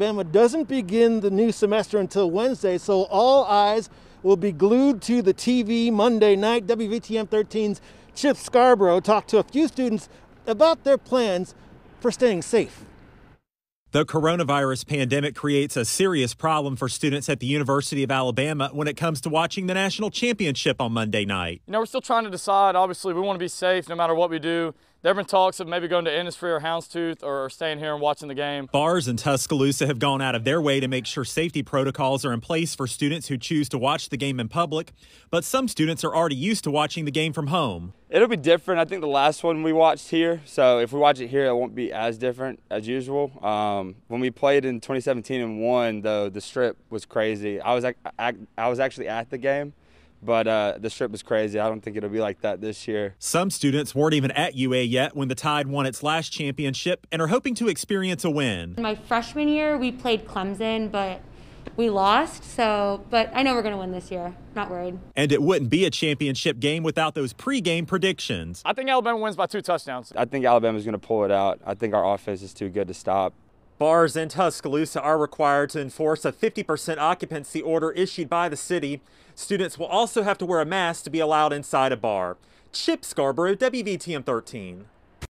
Bama doesn't begin the new semester until Wednesday, so all eyes will be glued to the TV Monday night. WVTM 13's Chip Scarborough talked to a few students about their plans for staying safe. The coronavirus pandemic creates a serious problem for students at the University of Alabama when it comes to watching the national championship on Monday night. We're still trying to decide. Obviously, we want to be safe no matter what we do. There have been talks of maybe going to Innisfree or Houndstooth or staying here and watching the game. Bars in Tuscaloosa have gone out of their way to make sure safety protocols are in place for students who choose to watch the game in public, but some students are already used to watching the game from home. It'll be different. I think the last one we watched here, so if we watch it here, it won't be as different as usual. When we played in 2017 and won, though, the Strip was crazy. I was actually at the game. But the Strip was crazy. I don't think it'll be like that this year. Some students weren't even at UA yet when the Tide won its last championship and are hoping to experience a win. My freshman year, we played Clemson, but we lost. But I know we're going to win this year. Not worried. And it wouldn't be a championship game without those pregame predictions. I think Alabama wins by 2 touchdowns. I think Alabama's going to pull it out. I think our offense is too good to stop. Bars in Tuscaloosa are required to enforce a 50% occupancy order issued by the city. Students will also have to wear a mask to be allowed inside a bar. Chip Scarborough, WVTM 13.